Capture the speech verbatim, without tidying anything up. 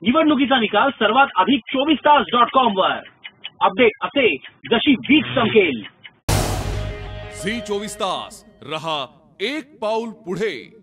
निवडणुकीचा निकाल सर्वात आधी चोवीस तास डॉट कॉम वर. अपडेट असे जशी वीज चमकेल. झी चोवीस तास रहा एक पाऊल पुढे.